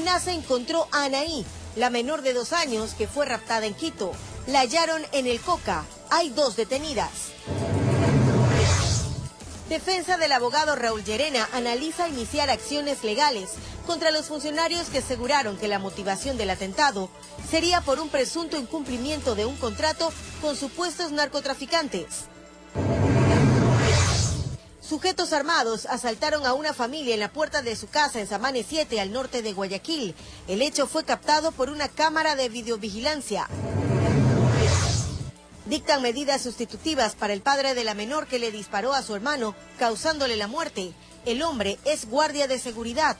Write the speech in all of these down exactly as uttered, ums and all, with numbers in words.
SENACE encontró a Anaí, la menor de dos años que fue raptada en Quito. La hallaron en el Coca. Hay dos detenidas. Defensa del abogado Raúl Llerena analiza iniciar acciones legales contra los funcionarios que aseguraron que la motivación del atentado sería por un presunto incumplimiento de un contrato con supuestos narcotraficantes. Sujetos armados asaltaron a una familia en la puerta de su casa en Samanes siete, al norte de Guayaquil. El hecho fue captado por una cámara de videovigilancia. Dictan medidas sustitutivas para el padre de la menor que le disparó a su hermano, causándole la muerte. El hombre es guardia de seguridad.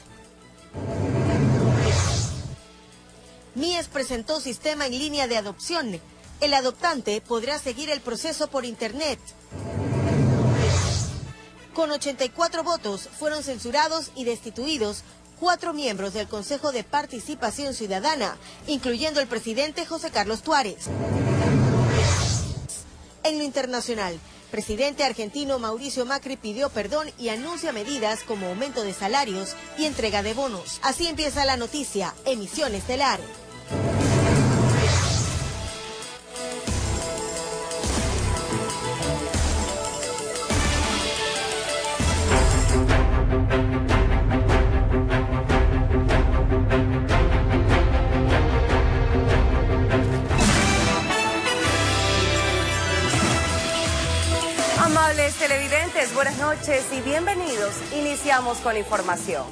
Mies presentó sistema en línea de adopción. El adoptante podrá seguir el proceso por internet. Con ochenta y cuatro votos fueron censurados y destituidos cuatro miembros del Consejo de Participación Ciudadana, incluyendo el presidente José Carlos Tuárez. En lo internacional, presidente argentino Mauricio Macri pidió perdón y anuncia medidas como aumento de salarios y entrega de bonos. Así empieza la noticia, Emisión Estelar. Amables televidentes, buenas noches y bienvenidos. Iniciamos con la información.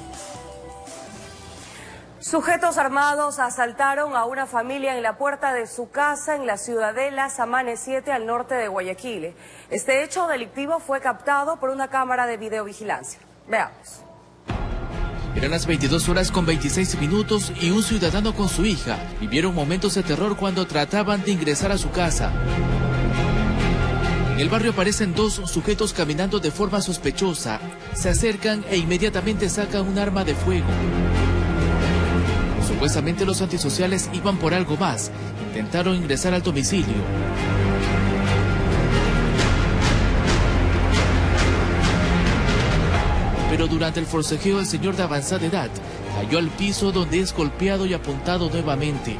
Sujetos armados asaltaron a una familia en la puerta de su casa en la ciudadela Samanes siete, al norte de Guayaquil. Este hecho delictivo fue captado por una cámara de videovigilancia. Veamos. Eran las veintidós horas con veintiséis minutos y un ciudadano con su hija vivieron momentos de terror cuando trataban de ingresar a su casa. En el barrio aparecen dos sujetos caminando de forma sospechosa. Se acercan e inmediatamente sacan un arma de fuego. Supuestamente los antisociales iban por algo más. Intentaron ingresar al domicilio. Pero durante el forcejeo el señor de avanzada edad cayó al piso, donde es golpeado y apuntado nuevamente.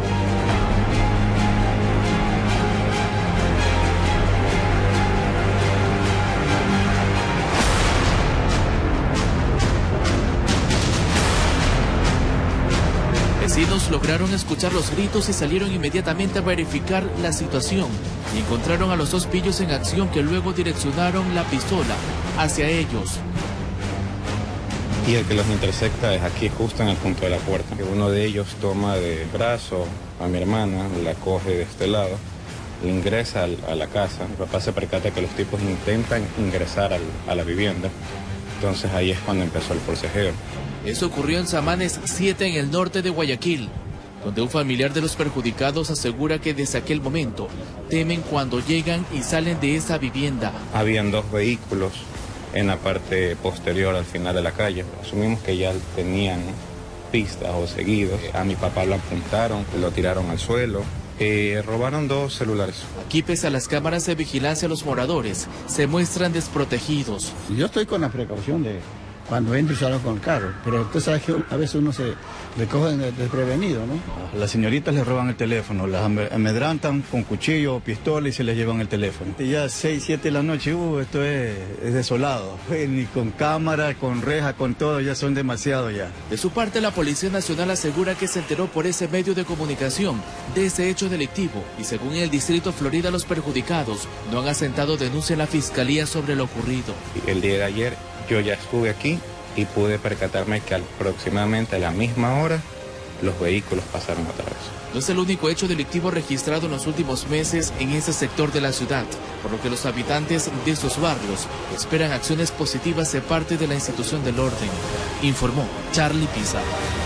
Vecinos lograron escuchar los gritos y salieron inmediatamente a verificar la situación y encontraron a los dos pillos en acción, que luego direccionaron la pistola hacia ellos. Y el que los intercepta es aquí, justo en el punto de la puerta. Uno de ellos toma de brazo a mi hermana, la coge de este lado, le ingresa a la casa. Mi papá se percata que los tipos intentan ingresar al, a la vivienda. Entonces ahí es cuando empezó el forcejeo. Eso ocurrió en Samanes siete, en el norte de Guayaquil, donde un familiar de los perjudicados asegura que desde aquel momento temen cuando llegan y salen de esa vivienda. Habían dos vehículos en la parte posterior, al final de la calle. Asumimos que ya tenían pistas o seguidos. A mi papá lo apuntaron, lo tiraron al suelo. Eh, robaron dos celulares. Aquí, pese a las cámaras de vigilancia, los moradores se muestran desprotegidos. Yo estoy con la precaución de cuando entro y salgo con el carro, pero tú sabes que a veces uno se recoge desprevenido, ¿no? Las señoritas les roban el teléfono, las amedrantan con cuchillo o pistola y se les llevan el teléfono. Y ya seis, siete de la noche, uh, esto es, es desolado. Ni con cámara, con reja, con todo, ya son demasiado ya. De su parte, la Policía Nacional asegura que se enteró por ese medio de comunicación de ese hecho delictivo y, según el Distrito Florida, los perjudicados no han asentado denuncia en la Fiscalía sobre lo ocurrido. El día de ayer yo ya estuve aquí y pude percatarme que aproximadamente a la misma hora los vehículos pasaron a través. No es el único hecho delictivo registrado en los últimos meses en ese sector de la ciudad, por lo que los habitantes de estos barrios esperan acciones positivas de parte de la institución del orden, informó Charlie Pisa.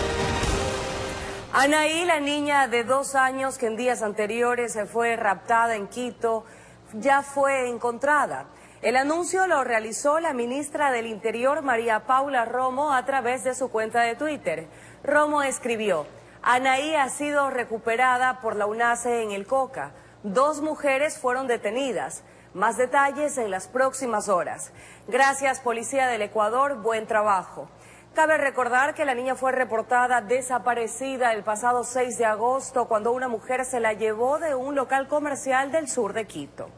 Anaí, la niña de dos años que en días anteriores se fue raptada en Quito, ya fue encontrada. El anuncio lo realizó la ministra del Interior, María Paula Romo, a través de su cuenta de Twitter. Romo escribió: Anaí ha sido recuperada por la UNACE en el Coca. Dos mujeres fueron detenidas. Más detalles en las próximas horas. Gracias, Policía del Ecuador, buen trabajo. Cabe recordar que la niña fue reportada desaparecida el pasado seis de agosto cuando una mujer se la llevó de un local comercial del sur de Quito.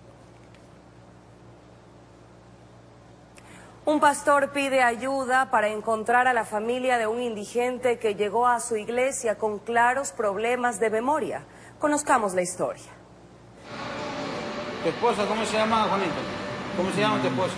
Un pastor pide ayuda para encontrar a la familia de un indigente que llegó a su iglesia con claros problemas de memoria. Conozcamos la historia. ¿Tu esposa cómo se llama, Juanito? ¿Cómo se llama tu esposa?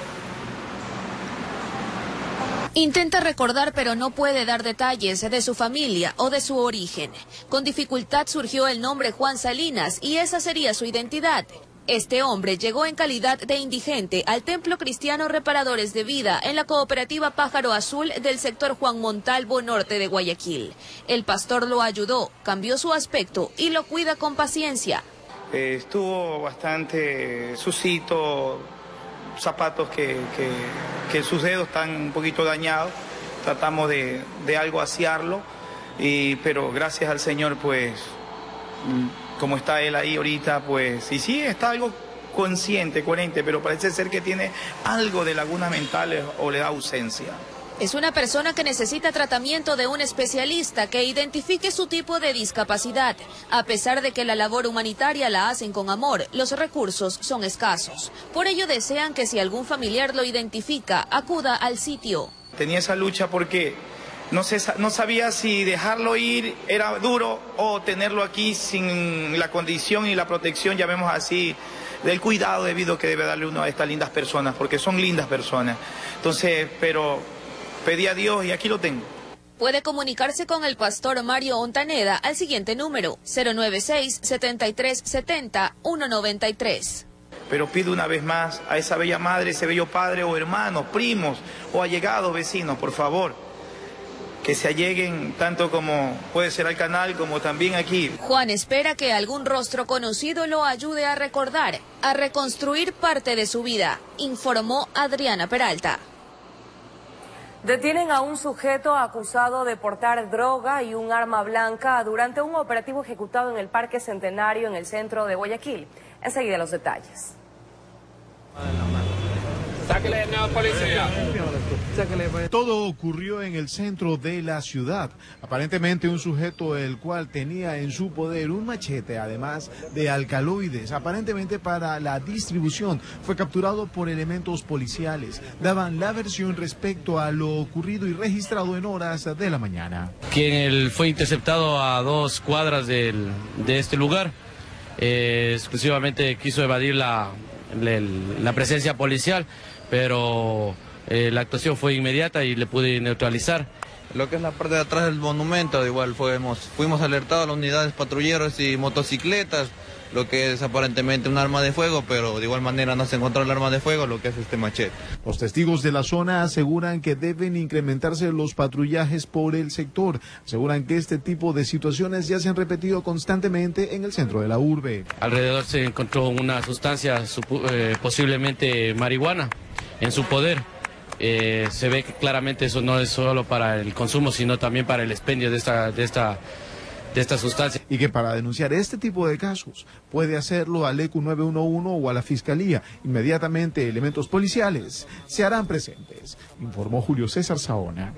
Intenta recordar, pero no puede dar detalles de su familia o de su origen. Con dificultad surgió el nombre Juan Salinas y esa sería su identidad. Este hombre llegó en calidad de indigente al Templo Cristiano Reparadores de Vida en la cooperativa Pájaro Azul del sector Juan Montalvo Norte de Guayaquil. El pastor lo ayudó, cambió su aspecto y lo cuida con paciencia. Eh, estuvo bastante sucito, zapatos que, que, que sus dedos están un poquito dañados, tratamos de, de algo asearlo, y, pero gracias al Señor, pues, como está él ahí ahorita, pues, y sí, está algo consciente, coherente, pero parece ser que tiene algo de lagunas mentales o le da ausencia. Es una persona que necesita tratamiento de un especialista que identifique su tipo de discapacidad. A pesar de que la labor humanitaria la hacen con amor, los recursos son escasos. Por ello desean que si algún familiar lo identifica, acuda al sitio. Tenía esa lucha porque no, se, no sabía si dejarlo ir era duro o tenerlo aquí sin la condición y la protección, llamemos así, del cuidado debido que debe darle uno a estas lindas personas, porque son lindas personas. Entonces, pero pedí a Dios y aquí lo tengo. Puede comunicarse con el pastor Mario Ontaneda al siguiente número, cero nueve seis, siete tres siete cero, uno nueve tres. Pero pido una vez más a esa bella madre, ese bello padre o hermanos, primos o allegados vecinos, por favor, que se alleguen tanto como puede ser al canal como también aquí. Juan espera que algún rostro conocido lo ayude a recordar, a reconstruir parte de su vida, informó Adriana Peralta. Detienen a un sujeto acusado de portar droga y un arma blanca durante un operativo ejecutado en el Parque Centenario en el centro de Guayaquil. Enseguida los detalles. Sáquele, no, policía. Todo ocurrió en el centro de la ciudad. Aparentemente un sujeto el cual tenía en su poder un machete, además de alcaloides, aparentemente para la distribución, fue capturado por elementos policiales. Daban la versión respecto a lo ocurrido y registrado en horas de la mañana. Quien él fue interceptado a dos cuadras del, de este lugar, eh, exclusivamente quiso evadir la, la, la presencia policial, pero eh, la actuación fue inmediata y le pude neutralizar. Lo que es la parte de atrás del monumento, igual fuimos, fuimos alertados a las unidades patrulleros y motocicletas, lo que es aparentemente un arma de fuego, pero de igual manera no se encontró el arma de fuego, lo que es este machete. Los testigos de la zona aseguran que deben incrementarse los patrullajes por el sector. Aseguran que este tipo de situaciones ya se han repetido constantemente en el centro de la urbe. Alrededor se encontró una sustancia, eh, posiblemente marihuana, en su poder. Eh, se ve que claramente eso no es solo para el consumo, sino también para el expendio de esta, de esta, de esta sustancia. Y que para denunciar este tipo de casos puede hacerlo al E Q nueve uno uno o a la Fiscalía. Inmediatamente elementos policiales se harán presentes, informó Julio César Saona.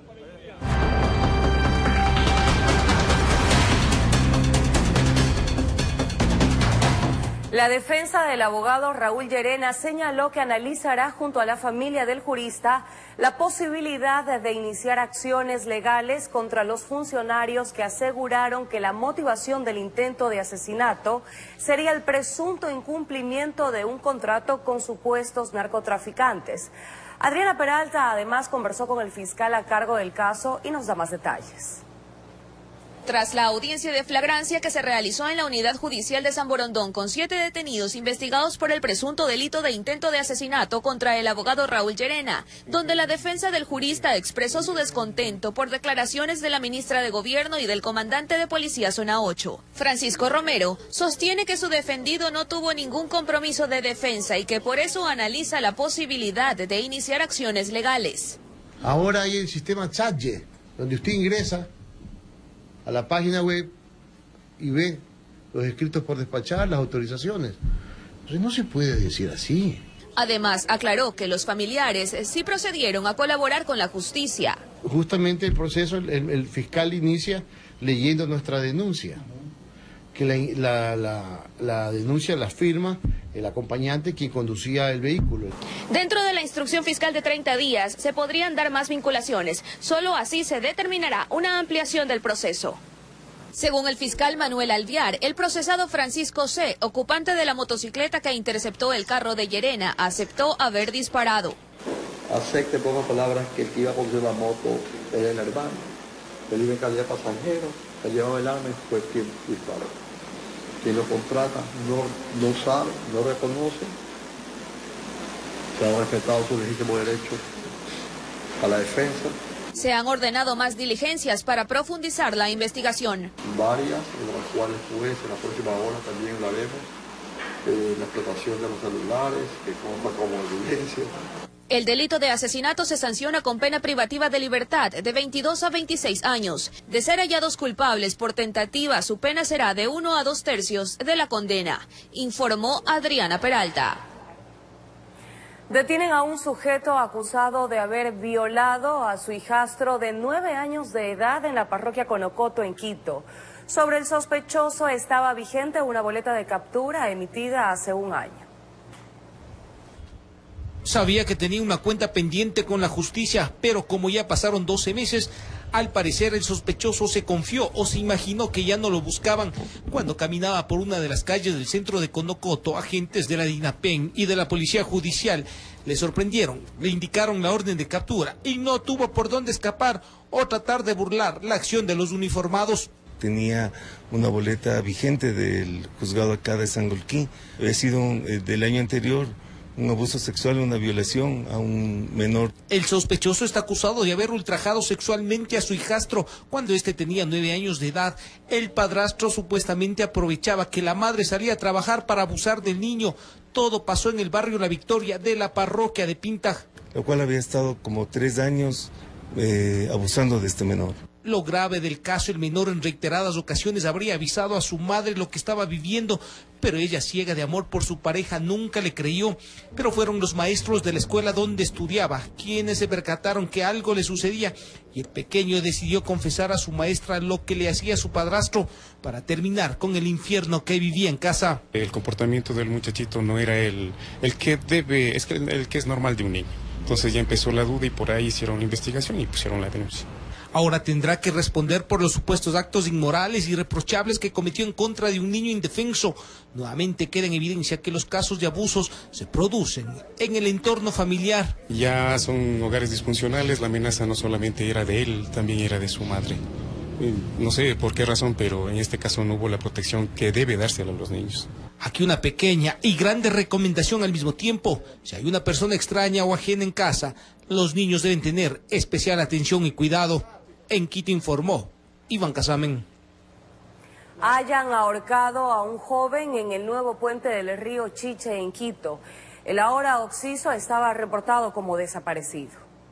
La defensa del abogado Raúl Llerena señaló que analizará junto a la familia del jurista la posibilidad de iniciar acciones legales contra los funcionarios que aseguraron que la motivación del intento de asesinato sería el presunto incumplimiento de un contrato con supuestos narcotraficantes. Adriana Peralta además conversó con el fiscal a cargo del caso y nos da más detalles. Tras la audiencia de flagrancia que se realizó en la Unidad Judicial de San Borondón con siete detenidos investigados por el presunto delito de intento de asesinato contra el abogado Raúl Llerena, donde la defensa del jurista expresó su descontento por declaraciones de la ministra de Gobierno y del comandante de Policía Zona ocho. Francisco Romero sostiene que su defendido no tuvo ningún compromiso de defensa y que por eso analiza la posibilidad de iniciar acciones legales. Ahora hay el sistema Chatje, donde usted ingresa a la página web y ve los escritos por despachar, las autorizaciones. Entonces no se puede decir así. Además, aclaró que los familiares sí procedieron a colaborar con la justicia. Justamente el proceso, el, el fiscal inicia leyendo nuestra denuncia, que la, la, la, la denuncia la firma el acompañante quien conducía el vehículo. Dentro de la instrucción fiscal de treinta días se podrían dar más vinculaciones. Solo así se determinará una ampliación del proceso. Según el fiscal Manuel Alviar, el procesado Francisco C., ocupante de la motocicleta que interceptó el carro de Llerena, aceptó haber disparado. Acepte, ponga palabras, que el que iba a conducir la moto era el hermano. Él iba en calidad de pasajero, él llevaba el arma y fue quien disparó. Quien lo contrata no, no sabe, no reconoce. Se ha respetado su legítimo derecho a la defensa. Se han ordenado más diligencias para profundizar la investigación. Varias, en las cuales pues en la próxima hora también la vemos. Eh, la explotación de los celulares, que consta como evidencia. El delito de asesinato se sanciona con pena privativa de libertad de veintidós a veintiséis años. De ser hallados culpables por tentativa, su pena será de uno a dos tercios de la condena, informó Adriana Peralta. Detienen a un sujeto acusado de haber violado a su hijastro de nueve años de edad en la parroquia Conocoto, en Quito. Sobre el sospechoso estaba vigente una boleta de captura emitida hace un año. Sabía que tenía una cuenta pendiente con la justicia, pero como ya pasaron doce meses, al parecer el sospechoso se confió o se imaginó que ya no lo buscaban. Cuando caminaba por una de las calles del centro de Conocoto, agentes de la DINAPEN y de la Policía Judicial le sorprendieron, le indicaron la orden de captura y no tuvo por dónde escapar o tratar de burlar la acción de los uniformados. Tenía una boleta vigente del juzgado acá de Sangolquí. Había sido eh, del año anterior un abuso sexual, una violación a un menor. El sospechoso está acusado de haber ultrajado sexualmente a su hijastro cuando éste tenía nueve años de edad. El padrastro supuestamente aprovechaba que la madre salía a trabajar para abusar del niño. Todo pasó en el barrio La Victoria de la parroquia de Pintaj. Lo cual había estado como tres años eh, abusando de este menor. Lo grave del caso, el menor en reiteradas ocasiones habría avisado a su madre lo que estaba viviendo, pero ella, ciega de amor por su pareja, nunca le creyó. Pero fueron los maestros de la escuela donde estudiaba quienes se percataron que algo le sucedía y el pequeño decidió confesar a su maestra lo que le hacía a su padrastro para terminar con el infierno que vivía en casa. El comportamiento del muchachito no era el, el que debe, es que el que es normal de un niño. Entonces ya empezó la duda y por ahí hicieron la investigación y pusieron la denuncia. Ahora tendrá que responder por los supuestos actos inmorales y reprochables que cometió en contra de un niño indefenso. Nuevamente queda en evidencia que los casos de abusos se producen en el entorno familiar. Ya son hogares disfuncionales, la amenaza no solamente era de él, también era de su madre. No sé por qué razón, pero en este caso no hubo la protección que debe dársela a los niños. Aquí una pequeña y grande recomendación al mismo tiempo. Si hay una persona extraña o ajena en casa, los niños deben tener especial atención y cuidado. En Quito informó Iván Casamen. Hayan ahorcado a un joven en el nuevo puente del río Chiche en Quito. El ahora occiso estaba reportado como desaparecido.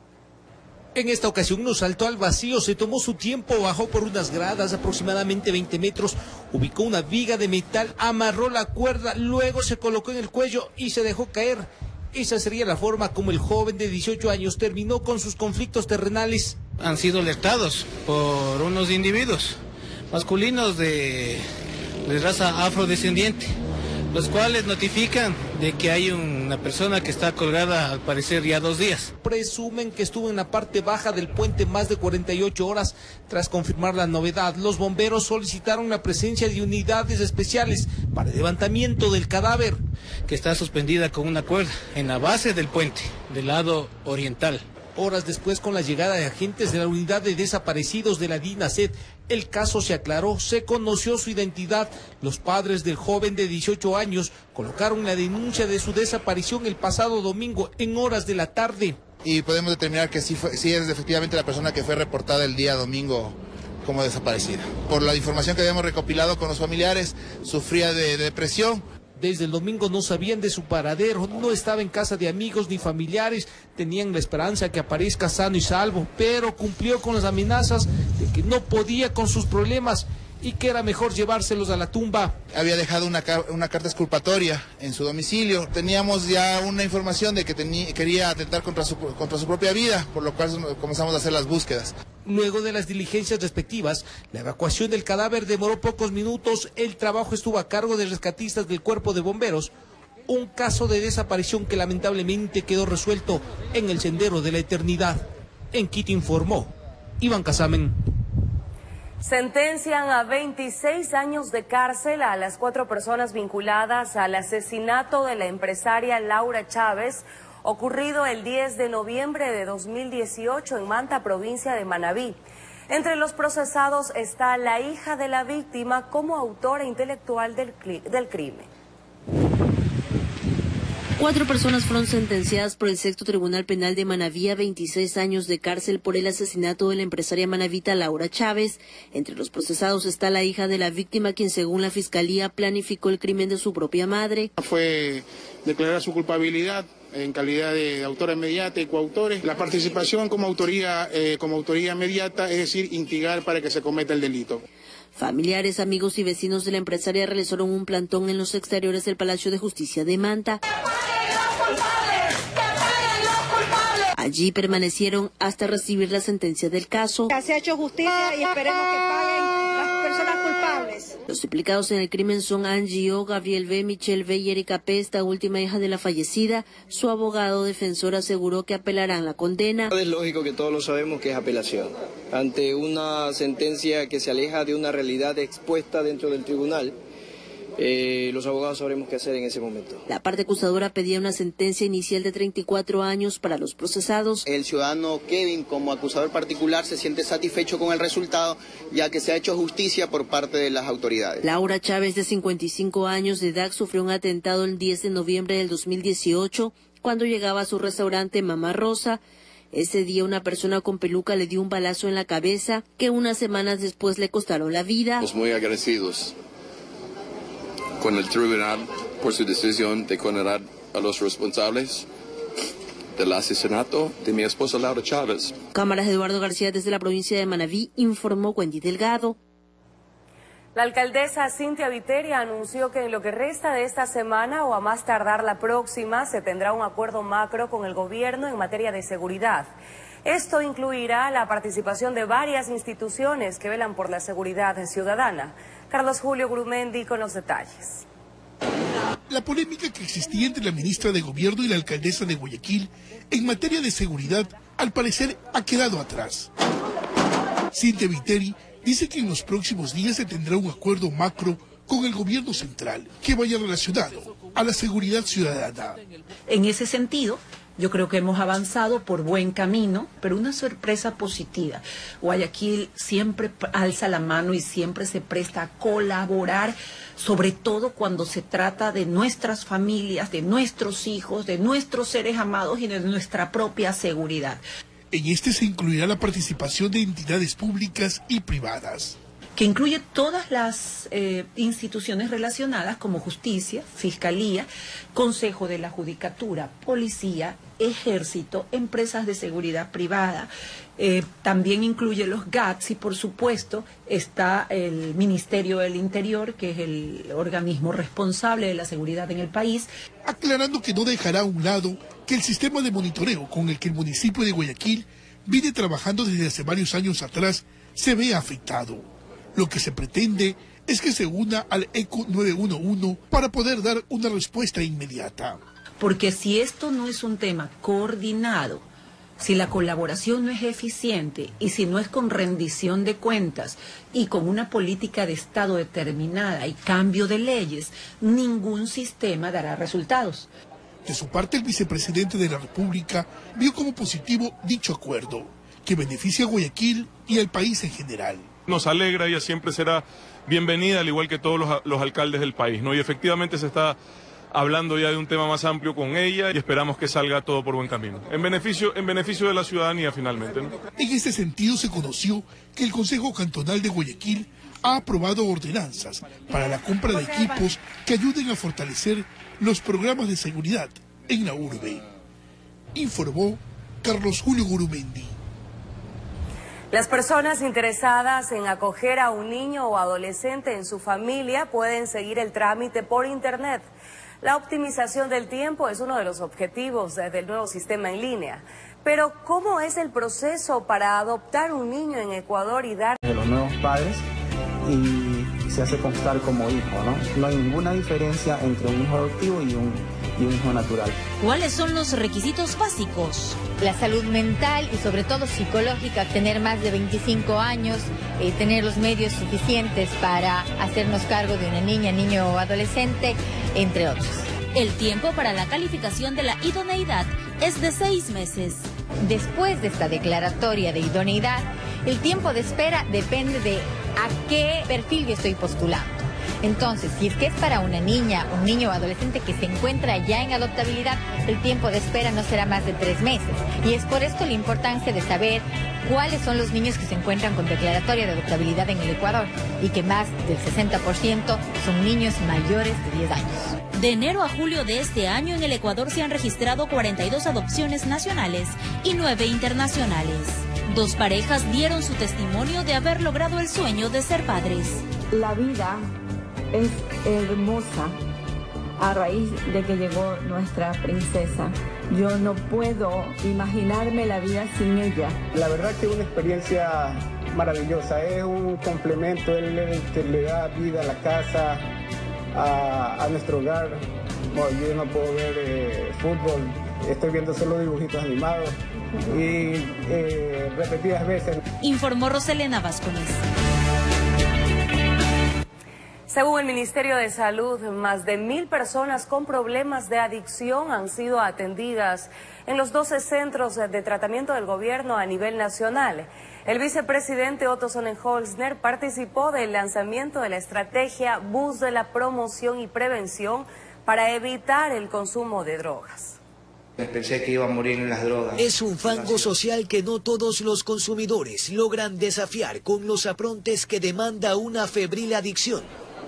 En esta ocasión no saltó al vacío, se tomó su tiempo, bajó por unas gradas aproximadamente veinte metros, ubicó una viga de metal, amarró la cuerda, luego se colocó en el cuello y se dejó caer. Esa sería la forma como el joven de dieciocho años terminó con sus conflictos terrenales. Han sido alertados por unos individuos masculinos de, de raza afrodescendiente, los cuales notifican de que hay una persona que está colgada al parecer ya dos días. Presumen que estuvo en la parte baja del puente más de cuarenta y ocho horas. Tras confirmar la novedad, los bomberos solicitaron la presencia de unidades especiales para el levantamiento del cadáver. Que está suspendida con una cuerda en la base del puente, del lado oriental. Horas después, con la llegada de agentes de la unidad de desaparecidos de la DINASED, el caso se aclaró, se conoció su identidad. Los padres del joven de dieciocho años colocaron la denuncia de su desaparición el pasado domingo en horas de la tarde. Y podemos determinar que sí, fue, sí es efectivamente la persona que fue reportada el día domingo como desaparecida. Por la información que habíamos recopilado con los familiares, sufría de, de depresión. Desde el domingo no sabían de su paradero, no estaba en casa de amigos ni familiares, tenían la esperanza que aparezca sano y salvo, pero cumplió con las amenazas de que no podía con sus problemas. y que era mejor llevárselos a la tumba. Había dejado una, una carta exculpatoria en su domicilio. Teníamos ya una información de que tenía, quería atentar contra su, contra su propia vida, por lo cual comenzamos a hacer las búsquedas. Luego de las diligencias respectivas, la evacuación del cadáver demoró pocos minutos. El trabajo estuvo a cargo de rescatistas del Cuerpo de Bomberos. Un caso de desaparición que lamentablemente quedó resuelto en el sendero de la eternidad. En Quito informó Iván Casamen. Sentencian a veintiséis años de cárcel a las cuatro personas vinculadas al asesinato de la empresaria Laura Chávez, ocurrido el diez de noviembre de dos mil dieciocho en Manta, provincia de Manabí. Entre los procesados está la hija de la víctima como autora intelectual del, del crimen. Cuatro personas fueron sentenciadas por el sexto Tribunal Penal de Manabí a veintiséis años de cárcel por el asesinato de la empresaria manabita Laura Chávez. Entre los procesados está la hija de la víctima, quien según la Fiscalía planificó el crimen de su propia madre. Fue declarada su culpabilidad en calidad de autora inmediata y coautores. La participación como autoría, eh, como autoría inmediata, es decir, instigar para que se cometa el delito. Familiares, amigos y vecinos de la empresaria realizaron un plantón en los exteriores del Palacio de Justicia de Manta. Allí permanecieron hasta recibir la sentencia del caso. Se ha hecho justicia y esperemos que paguen las personas culpables. Los implicados en el crimen son Angie O, Gabriel B, Michelle B y Erika P, esta última hija de la fallecida. Su abogado defensor aseguró que apelarán la condena. Es lógico que todos lo sabemos que es apelación. Ante una sentencia que se aleja de una realidad expuesta dentro del tribunal, Eh, los abogados sabremos qué hacer en ese momento. La parte acusadora pedía una sentencia inicial de treinta y cuatro años para los procesados. El ciudadano Kevin, como acusador particular, se siente satisfecho con el resultado, ya que se ha hecho justicia por parte de las autoridades. Laura Chávez, de cincuenta y cinco años de edad, sufrió un atentado el diez de noviembre del dos mil dieciocho cuando llegaba a su restaurante Mamá Rosa. Ese día una persona con peluca le dio un balazo en la cabeza que unas semanas después le costaron la vida. Estamos muy agradecidos con el tribunal por su decisión de condenar a los responsables del asesinato de mi esposa Laura Chávez. Cámaras de Eduardo García desde la provincia de Manabí, informó Wendy Delgado. La alcaldesa Cintia Viteri anunció que en lo que resta de esta semana o a más tardar la próxima se tendrá un acuerdo macro con el gobierno en materia de seguridad. Esto incluirá la participación de varias instituciones que velan por la seguridad ciudadana. Carlos Julio Gurumendi con los detalles. La polémica que existía entre la ministra de Gobierno y la alcaldesa de Guayaquil en materia de seguridad, al parecer, ha quedado atrás. Cintia Viteri dice que en los próximos días se tendrá un acuerdo macro con el gobierno central que vaya relacionado a la seguridad ciudadana. En ese sentido, yo creo que hemos avanzado por buen camino, pero una sorpresa positiva. Guayaquil siempre alza la mano y siempre se presta a colaborar, sobre todo cuando se trata de nuestras familias, de nuestros hijos, de nuestros seres amados y de nuestra propia seguridad. En este se incluirá la participación de entidades públicas y privadas, que incluye todas las eh, instituciones relacionadas como justicia, fiscalía, consejo de la judicatura, policía, ejército, empresas de seguridad privada. Eh, también incluye los G A T S y por supuesto está el Ministerio del Interior, que es el organismo responsable de la seguridad en el país. Aclarando que no dejará a un lado que el sistema de monitoreo con el que el municipio de Guayaquil viene trabajando desde hace varios años atrás se vea afectado. Lo que se pretende es que se una al ECO nueve uno uno para poder dar una respuesta inmediata. Porque si esto no es un tema coordinado, si la colaboración no es eficiente y si no es con rendición de cuentas y con una política de Estado determinada y cambio de leyes, ningún sistema dará resultados. De su parte, el vicepresidente de la República vio como positivo dicho acuerdo, que beneficia a Guayaquil y al país en general. Nos alegra, ella siempre será bienvenida, al igual que todos los, los alcaldes del país, ¿no? Y efectivamente se está hablando ya de un tema más amplio con ella y esperamos que salga todo por buen camino, en beneficio, en beneficio de la ciudadanía finalmente, ¿no? En este sentido se conoció que el Consejo Cantonal de Guayaquil ha aprobado ordenanzas para la compra de equipos que ayuden a fortalecer los programas de seguridad en la urbe. Informó Carlos Julio Gurumendi. Las personas interesadas en acoger a un niño o adolescente en su familia pueden seguir el trámite por Internet. La optimización del tiempo es uno de los objetivos del nuevo sistema en línea. Pero, ¿cómo es el proceso para adoptar un niño en Ecuador y dar... de los nuevos padres y se hace constar como hijo, ¿no? No hay ninguna diferencia entre un hijo adoptivo y un, y un hijo natural. ¿Cuáles son los requisitos básicos? La salud mental y sobre todo psicológica, tener más de veinticinco años, eh, tener los medios suficientes para hacernos cargo de una niña, niño o adolescente, entre otros. El tiempo para la calificación de la idoneidad es de seis meses. Después de esta declaratoria de idoneidad, el tiempo de espera depende de a qué perfil yo estoy postulando. Entonces, si es que es para una niña, un niño o adolescente que se encuentra ya en adoptabilidad, el tiempo de espera no será más de tres meses. Y es por esto la importancia de saber cuáles son los niños que se encuentran con declaratoria de adoptabilidad en el Ecuador y que más del sesenta por ciento son niños mayores de diez años. De enero a julio de este año en el Ecuador se han registrado cuarenta y dos adopciones nacionales y nueve internacionales. Dos parejas dieron su testimonio de haber logrado el sueño de ser padres. La vida es hermosa a raíz de que llegó nuestra princesa. Yo no puedo imaginarme la vida sin ella. La verdad que es una experiencia maravillosa, es un complemento, él es el que le da vida a la casa, a, a nuestro hogar. Bueno, yo no puedo ver eh, fútbol, estoy viendo solo dibujitos animados y eh, repetidas veces. Informó Roselena Vázquez. Según el Ministerio de Salud, más de mil personas con problemas de adicción han sido atendidas en los doce centros de tratamiento del gobierno a nivel nacional. El vicepresidente Otto Sonnenholzner participó del lanzamiento de la estrategia Bus de la Promoción y Prevención para evitar el consumo de drogas. Pensé que iba a morir en las drogas. Es un fango social que no todos los consumidores logran desafiar con los aprontes que demanda una febril adicción.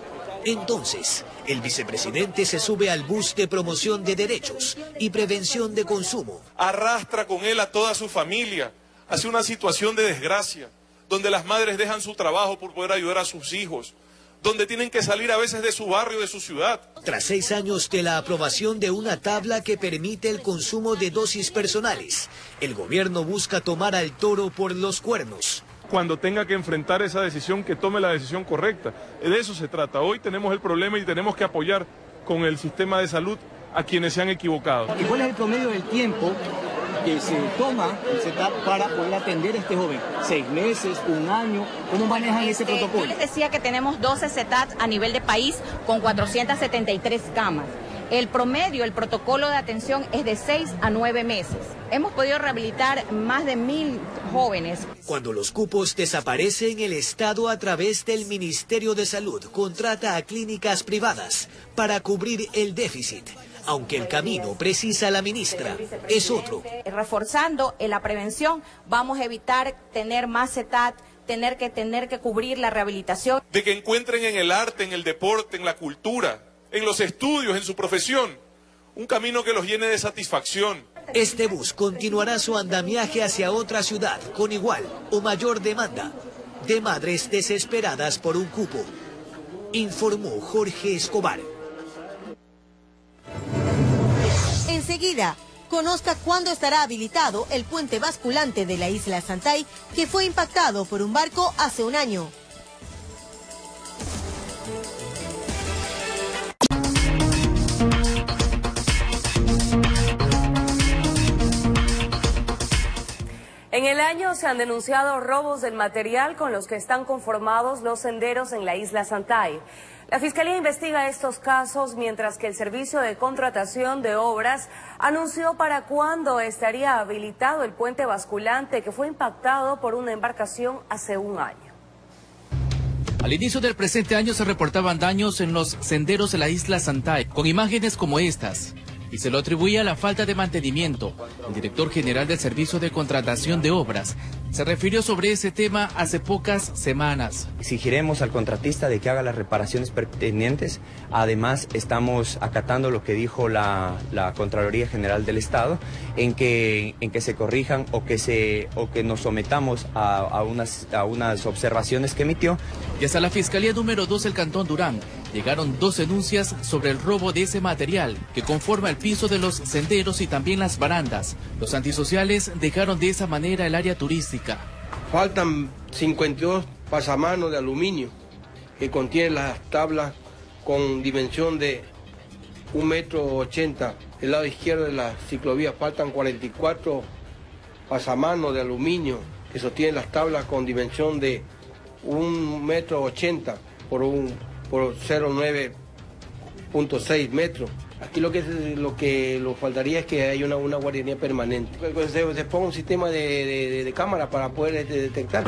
Entonces, el vicepresidente se sube al bus de promoción de derechos y prevención de consumo. Arrastra con él a toda su familia hacia una situación de desgracia, donde las madres dejan su trabajo por poder ayudar a sus hijos, donde tienen que salir a veces de su barrio, de su ciudad. Tras seis años de la aprobación de una tabla que permite el consumo de dosis personales, el gobierno busca tomar al toro por los cuernos. Cuando tenga que enfrentar esa decisión, que tome la decisión correcta. De eso se trata. Hoy tenemos el problema y tenemos que apoyar con el sistema de salud a quienes se han equivocado. ¿Y cuál es el promedio del tiempo que se toma el setup para poder atender a este joven? ¿Seis meses, un año? ¿Cómo manejan ese protocolo? Yo les decía que tenemos doce setups a nivel de país con cuatrocientas setenta y tres camas. El promedio, el protocolo de atención es de seis a nueve meses. Hemos podido rehabilitar más de mil jóvenes. Cuando los cupos desaparecen, el Estado a través del Ministerio de Salud contrata a clínicas privadas para cubrir el déficit. Aunque el camino, precisa la ministra, es otro. Reforzando en la prevención, vamos a evitar tener más setup, tener que, tener que cubrir la rehabilitación. De que encuentren en el arte, en el deporte, en la cultura, en los estudios, en su profesión, un camino que los llene de satisfacción. Este bus continuará su andamiaje hacia otra ciudad con igual o mayor demanda de madres desesperadas por un cupo, informó Jorge Escobar. Enseguida, conozca cuándo estará habilitado el puente basculante de la isla Santay, que fue impactado por un barco hace un año. En el año se han denunciado robos del material con los que están conformados los senderos en la isla Santay. La Fiscalía investiga estos casos, mientras que el Servicio de Contratación de Obras anunció para cuándo estaría habilitado el puente basculante que fue impactado por una embarcación hace un año. Al inicio del presente año se reportaban daños en los senderos de la isla Santay, con imágenes como estas, y se lo atribuía a la falta de mantenimiento. El director general del Servicio de Contratación de Obras se refirió sobre ese tema hace pocas semanas. Exigiremos al contratista de que haga las reparaciones pertinentes. Además, estamos acatando lo que dijo la, la Contraloría General del Estado, en que, en que se corrijan o que, se, o que nos sometamos a, a, unas, a unas observaciones que emitió. Y hasta la Fiscalía número dos del Cantón Durán llegaron dos denuncias sobre el robo de ese material que conforma el piso de los senderos y también las barandas. Los antisociales dejaron de esa manera el área turística. Faltan cincuenta y dos pasamanos de aluminio que contienen las tablas con dimensión de un metro ochenta. Del lado izquierdo de la ciclovía faltan cuarenta y cuatro pasamanos de aluminio que sostienen las tablas con dimensión de un metro ochenta por un por cero nueve punto seis metros. Aquí lo que lo que lo faltaría es que haya una, una guardería permanente. Se, se ponga un sistema de, de, de cámara para poder detectar.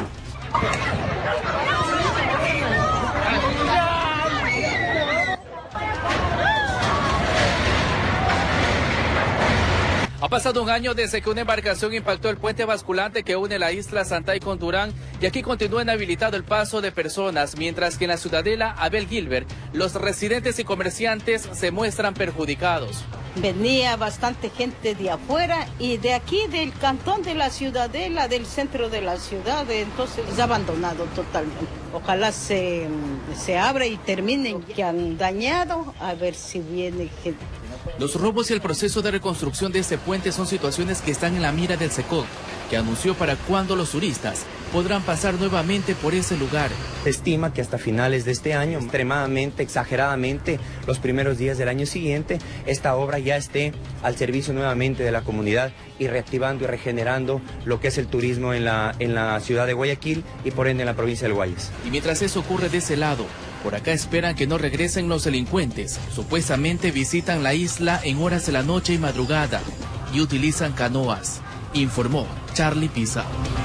Ha pasado un año desde que una embarcación impactó el puente basculante que une la isla Santay con Durán y aquí continúa inhabilitado el paso de personas, mientras que en la Ciudadela Abel Gilbert los residentes y comerciantes se muestran perjudicados. Venía bastante gente de afuera y de aquí del cantón de la Ciudadela, del centro de la ciudad, entonces es abandonado totalmente. Ojalá se, se abra y terminen que han dañado, a ver si viene gente. Los robos y el proceso de reconstrucción de este puente son situaciones que están en la mira del SECOC, que anunció para cuándo los turistas podrán pasar nuevamente por ese lugar. Se estima que hasta finales de este año, extremadamente, exageradamente, los primeros días del año siguiente, esta obra ya esté al servicio nuevamente de la comunidad y reactivando y regenerando lo que es el turismo en la, en la ciudad de Guayaquil y por ende en la provincia del Guayas. Y mientras eso ocurre de ese lado, por acá esperan que no regresen los delincuentes. Supuestamente visitan la isla en horas de la noche y madrugada y utilizan canoas, informó Charlie Pisa.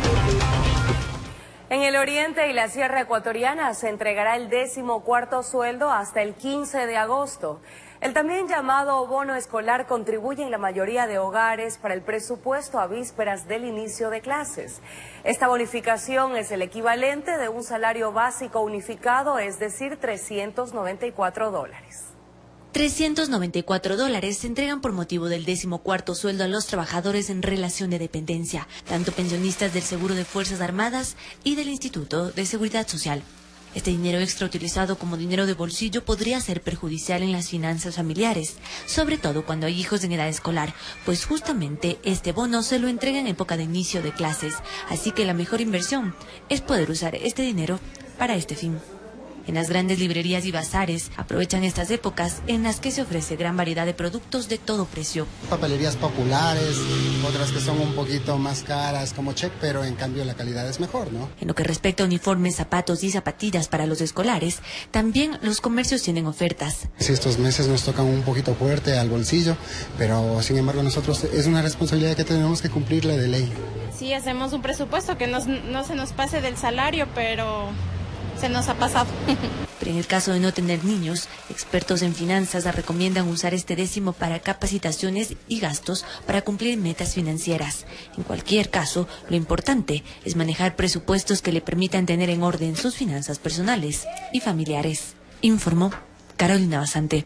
En el oriente y la sierra ecuatoriana se entregará el décimo cuarto sueldo hasta el quince de agosto. El también llamado bono escolar contribuye en la mayoría de hogares para el presupuesto a vísperas del inicio de clases. Esta bonificación es el equivalente de un salario básico unificado, es decir, trescientos noventa y cuatro dólares. trescientos noventa y cuatro dólares se entregan por motivo del decimocuarto sueldo a los trabajadores en relación de dependencia, tanto pensionistas del Seguro de Fuerzas Armadas y del Instituto de Seguridad Social. Este dinero extra utilizado como dinero de bolsillo podría ser perjudicial en las finanzas familiares, sobre todo cuando hay hijos en edad escolar, pues justamente este bono se lo entrega en época de inicio de clases, así que la mejor inversión es poder usar este dinero para este fin. En las grandes librerías y bazares aprovechan estas épocas en las que se ofrece gran variedad de productos de todo precio. Papelerías populares, otras que son un poquito más caras como Check, pero en cambio la calidad es mejor, ¿no? En lo que respecta a uniformes, zapatos y zapatillas para los escolares, también los comercios tienen ofertas. Sí, estos meses nos tocan un poquito fuerte al bolsillo, pero sin embargo nosotros es una responsabilidad que tenemos que cumplirla de ley. Sí, hacemos un presupuesto que nos, no se nos pase del salario, pero se nos ha pasado. Pero en el caso de no tener niños, expertos en finanzas recomiendan usar este décimo para capacitaciones y gastos para cumplir metas financieras. En cualquier caso, lo importante es manejar presupuestos que le permitan tener en orden sus finanzas personales y familiares, informó Carolina Basante.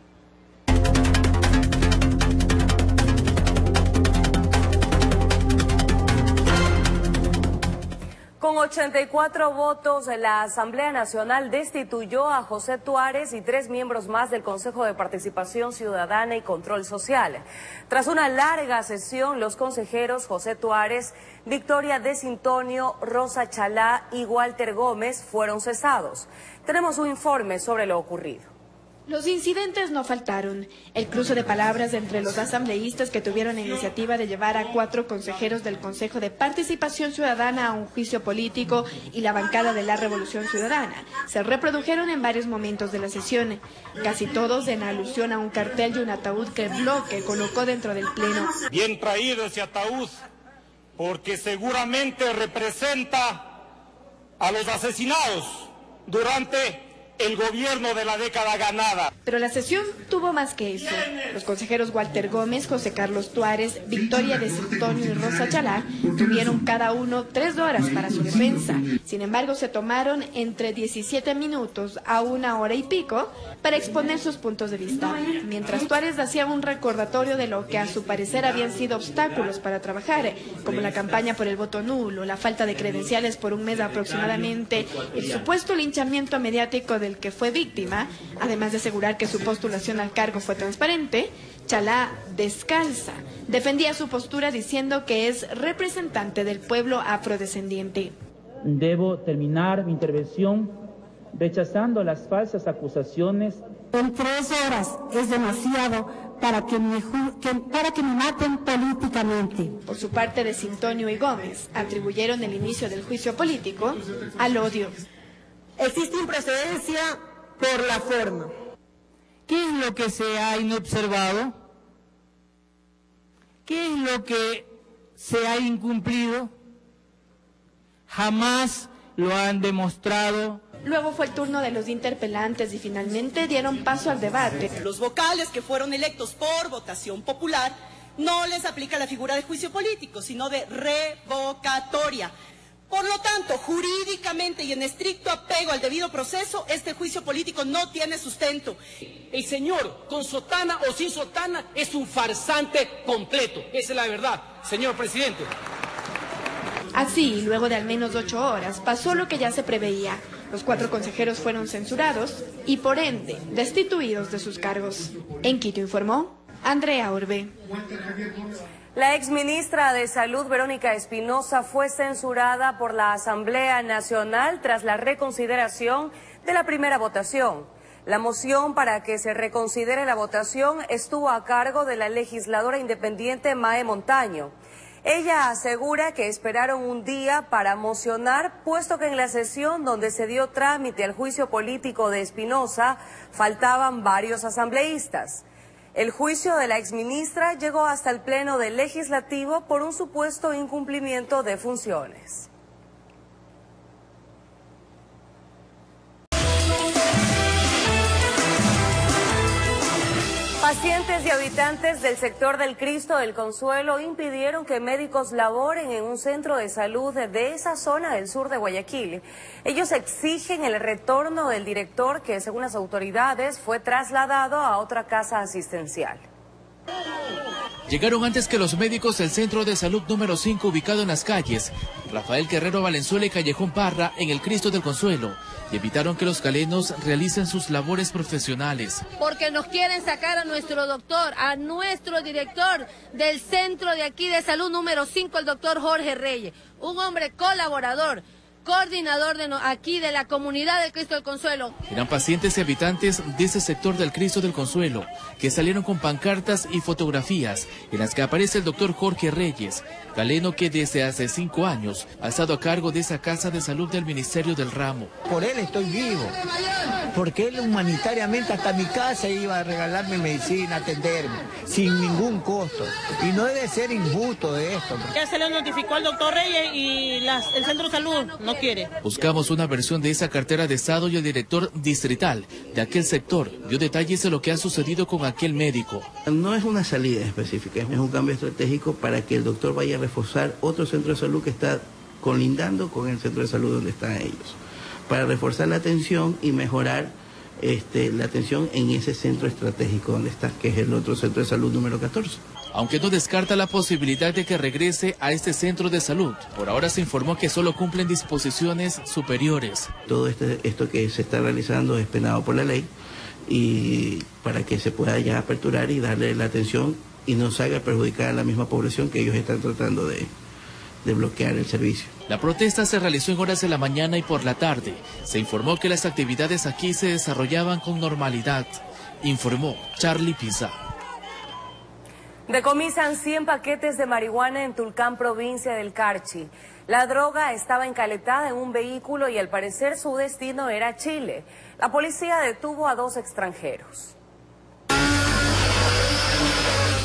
Con ochenta y cuatro votos, la Asamblea Nacional destituyó a José Tuárez y tres miembros más del Consejo de Participación Ciudadana y Control Social. Tras una larga sesión, los consejeros José Tuárez, Victoria Desintonio, Rosa Chalá y Walter Gómez fueron cesados. Tenemos un informe sobre lo ocurrido. Los incidentes no faltaron. El cruce de palabras entre los asambleístas que tuvieron la iniciativa de llevar a cuatro consejeros del Consejo de Participación Ciudadana a un juicio político y la bancada de la Revolución Ciudadana se reprodujeron en varios momentos de la sesión, casi todos en alusión a un cartel y un ataúd que el bloque colocó dentro del pleno. Bien traído ese ataúd, porque seguramente representa a los asesinados durante el gobierno de la década ganada. Pero la sesión tuvo más que eso. Los consejeros Walter Gómez, José Carlos Tuárez, Victoria de Sintonio y Rosa Chalá tuvieron cada uno tres horas para su defensa. Sin embargo, se tomaron entre diecisiete minutos a una hora y pico para exponer sus puntos de vista. Mientras Tuárez hacía un recordatorio de lo que a su parecer habían sido obstáculos para trabajar, como la campaña por el voto nulo, la falta de credenciales por un mes aproximadamente, el supuesto linchamiento mediático del que fue víctima, además de asegurar que su postulación al cargo fue transparente, Chalá, descalza, defendía su postura diciendo que es representante del pueblo afrodescendiente. Debo terminar mi intervención rechazando las falsas acusaciones. En tres horas es demasiado para que me, que, para que me maten políticamente. Por su parte, de Sintonio y Gómez atribuyeron el inicio del juicio político al odio. Existe improcedencia por la forma. ¿Qué es lo que se ha inobservado? ¿Qué es lo que se ha incumplido? Jamás lo han demostrado. Luego fue el turno de los interpelantes y finalmente dieron paso al debate. Los vocales que fueron electos por votación popular no les aplica la figura de juicio político, sino de revocatoria. Por lo tanto, jurídicamente y en estricto apego al debido proceso, este juicio político no tiene sustento. El señor, con sotana o sin sotana, es un farsante completo. Esa es la verdad, señor presidente. Así, luego de al menos ocho horas, pasó lo que ya se preveía. Los cuatro consejeros fueron censurados y, por ende, destituidos de sus cargos. En Quito informó Andrea Orbe. La exministra de Salud, Verónica Espinosa, fue censurada por la Asamblea Nacional tras la reconsideración de la primera votación. La moción para que se reconsidere la votación estuvo a cargo de la legisladora independiente Mae Montaño. Ella asegura que esperaron un día para mocionar, puesto que en la sesión donde se dio trámite al juicio político de Espinosa faltaban varios asambleístas. El juicio de la exministra llegó hasta el Pleno del Legislativo por un supuesto incumplimiento de funciones. Pacientes y habitantes del sector del Cristo del Consuelo impidieron que médicos laboren en un centro de salud de esa zona del sur de Guayaquil. Ellos exigen el retorno del director que, según las autoridades, fue trasladado a otra casa asistencial. Llegaron antes que los médicos del Centro de Salud número cinco, ubicado en las calles Rafael Guerrero Valenzuela y Callejón Parra, en el Cristo del Consuelo, y evitaron que los calenos realicen sus labores profesionales. Porque nos quieren sacar a nuestro doctor, a nuestro director del Centro de aquí de Salud número cinco, el doctor Jorge Reyes, un hombre colaborador, coordinador de no, aquí de la comunidad del Cristo del Consuelo. Eran pacientes y habitantes de ese sector del Cristo del Consuelo que salieron con pancartas y fotografías en las que aparece el doctor Jorge Reyes, galeno que desde hace cinco años ha estado a cargo de esa casa de salud del Ministerio del Ramo. Por él estoy vivo, porque él humanitariamente hasta mi casa iba a regalarme medicina, atenderme, sin ningún costo. Y no debe ser injusto de esto. Ya se le notificó al doctor Reyes y las, el Centro de Salud no quiere. Buscamos una versión de esa cartera de Estado y el director distrital de aquel sector dio detalles de lo que ha sucedido con aquel médico. No es una salida específica, es un cambio estratégico para que el doctor vaya a reforzar otro centro de salud que está colindando con el centro de salud donde están ellos, para reforzar la atención y mejorar este, la atención en ese centro estratégico donde está, que es el otro centro de salud número catorce. Aunque no descarta la posibilidad de que regrese a este centro de salud, por ahora se informó que solo cumplen disposiciones superiores. Todo este, esto que se está realizando es penado por la ley y para que se pueda ya aperturar y darle la atención y no se haga perjudicar a la misma población que ellos están tratando de, de bloquear el servicio. La protesta se realizó en horas de la mañana y por la tarde. Se informó que las actividades aquí se desarrollaban con normalidad, informó Charlie Pisa. Decomisan cien paquetes de marihuana en Tulcán, provincia del Carchi. La droga estaba encaletada en un vehículo y al parecer su destino era Chile. La policía detuvo a dos extranjeros.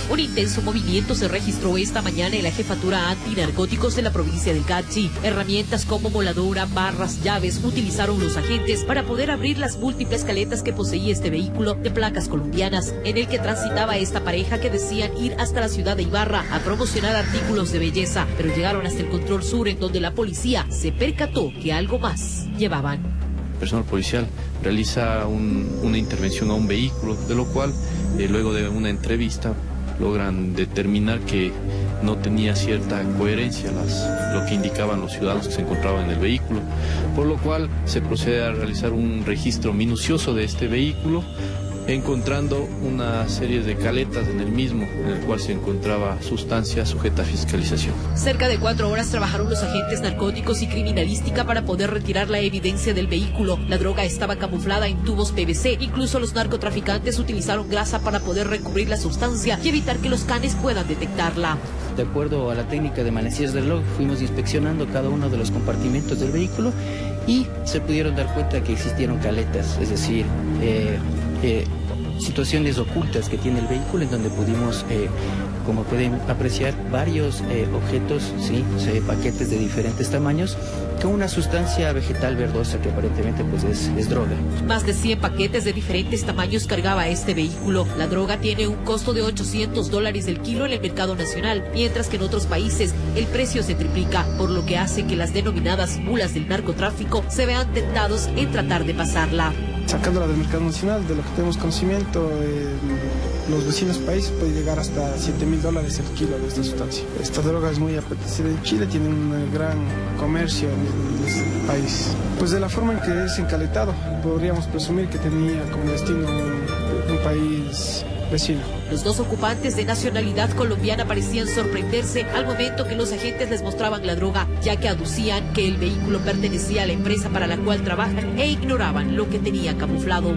Un intenso movimiento se registró esta mañana en la jefatura antinarcóticos de la provincia del Cachi. Herramientas como moladora, barras, llaves utilizaron los agentes para poder abrir las múltiples caletas que poseía este vehículo de placas colombianas, en el que transitaba esta pareja que decían ir hasta la ciudad de Ibarra a promocionar artículos de belleza, pero llegaron hasta el control sur, en donde la policía se percató que algo más llevaban. El personal policial realiza un, una intervención a un vehículo, de lo cual eh, luego de una entrevista logran determinar que no tenía cierta coherencia las, lo que indicaban los ciudadanos que se encontraban en el vehículo, por lo cual se procede a realizar un registro minucioso de este vehículo, encontrando una serie de caletas en el mismo, en el cual se encontraba sustancia sujeta a fiscalización. Cerca de cuatro horas trabajaron los agentes narcóticos y criminalística para poder retirar la evidencia del vehículo. La droga estaba camuflada en tubos P V C. Incluso los narcotraficantes utilizaron grasa para poder recubrir la sustancia y evitar que los canes puedan detectarla. De acuerdo a la técnica de manecillas del reloj, fuimos inspeccionando cada uno de los compartimentos del vehículo y se pudieron dar cuenta que existieron caletas, es decir, eh, eh, situaciones ocultas que tiene el vehículo, en donde pudimos, eh, como pueden apreciar, varios eh, objetos, sí, sí, paquetes de diferentes tamaños, con una sustancia vegetal verdosa que aparentemente pues es, es droga. Más de cien paquetes de diferentes tamaños cargaba este vehículo. La droga tiene un costo de ochocientos dólares el kilo en el mercado nacional, mientras que en otros países el precio se triplica, por lo que hace que las denominadas mulas del narcotráfico se vean tentados en tratar de pasarla. Sacándola del mercado nacional, de lo que tenemos conocimiento, eh, los vecinos países puede llegar hasta siete mil dólares el kilo de esta sustancia. Esta droga es muy apetecida en Chile, tiene un gran comercio en este país. Pues de la forma en que es encaletado, podríamos presumir que tenía como destino un, un país vecino. Los dos ocupantes de nacionalidad colombiana parecían sorprenderse al momento que los agentes les mostraban la droga, ya que aducían que el vehículo pertenecía a la empresa para la cual trabajan e ignoraban lo que tenía camuflado.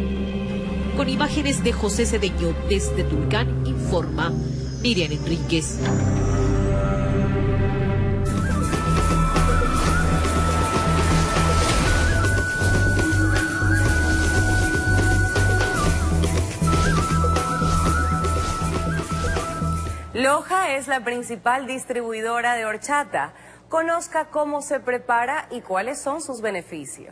Con imágenes de José Cedeño desde Tulcán, informa Miriam Enríquez. Loja es la principal distribuidora de horchata. Conozca cómo se prepara y cuáles son sus beneficios.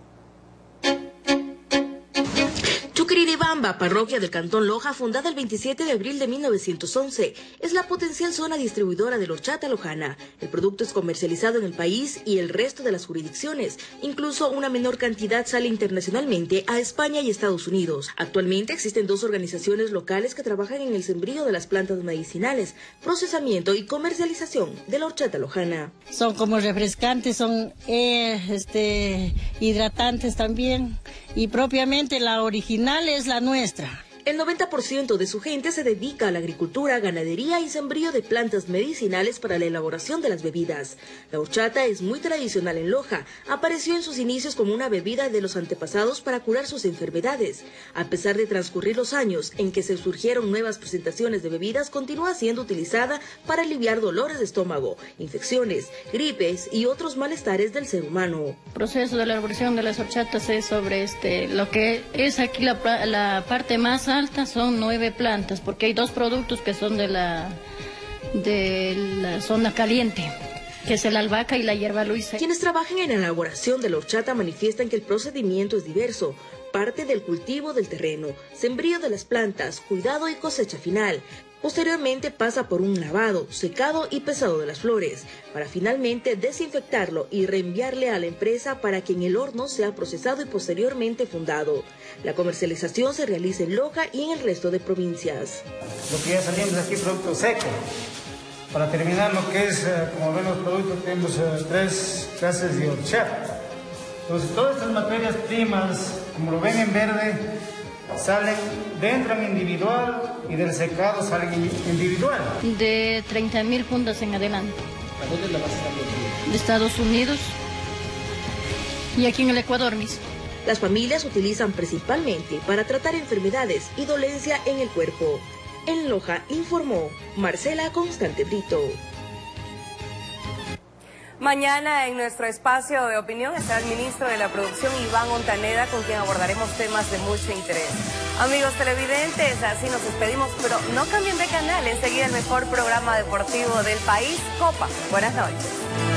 Chuquiribamba, parroquia del Cantón Loja, fundada el veintisiete de abril de mil novecientos once, es la potencial zona distribuidora de la horchata lojana. El producto es comercializado en el país y el resto de las jurisdicciones. Incluso una menor cantidad sale internacionalmente a España y Estados Unidos. Actualmente existen dos organizaciones locales que trabajan en el sembrío de las plantas medicinales, procesamiento y comercialización de la horchata lojana. Son como refrescantes, son eh, este, hidratantes también, y propiamente la original es la nuestra. El noventa por ciento de su gente se dedica a la agricultura, ganadería y sembrío de plantas medicinales para la elaboración de las bebidas. La horchata es muy tradicional en Loja. Apareció en sus inicios como una bebida de los antepasados para curar sus enfermedades. A pesar de transcurrir los años en que se surgieron nuevas presentaciones de bebidas, continúa siendo utilizada para aliviar dolores de estómago, infecciones, gripes y otros malestares del ser humano. El proceso de la elaboración de las horchatas es sobre este, lo que es aquí la, la parte más alta, son nueve plantas, porque hay dos productos que son de la, de la zona caliente, que es el albahaca y la hierba luisa. Quienes trabajan en la elaboración de la horchata manifiestan que el procedimiento es diverso. Parte del cultivo del terreno, sembrío de las plantas, cuidado y cosecha final. Posteriormente pasa por un lavado, secado y pesado de las flores, para finalmente desinfectarlo y reenviarle a la empresa para que en el horno sea procesado y posteriormente fundado. La comercialización se realiza en Loja y en el resto de provincias. Lo que ya salimos aquí, producto seco. Para terminar lo que es, como ven los productos, tenemos tres clases de horchata. Entonces todas estas materias primas, como lo ven en verde, salen de entran individual y del secado salen individual. De treinta mil fundas en adelante. ¿A dónde la vas a estar? De Estados Unidos y aquí en el Ecuador mismo. Las familias utilizan principalmente para tratar enfermedades y dolencia en el cuerpo. En Loja informó Marcela Constante Brito. Mañana en nuestro espacio de opinión estará el ministro de la Producción, Iván Ontaneda, con quien abordaremos temas de mucho interés. Amigos televidentes, así nos despedimos, pero no cambien de canal, enseguida el mejor programa deportivo del país, Copa. Buenas noches.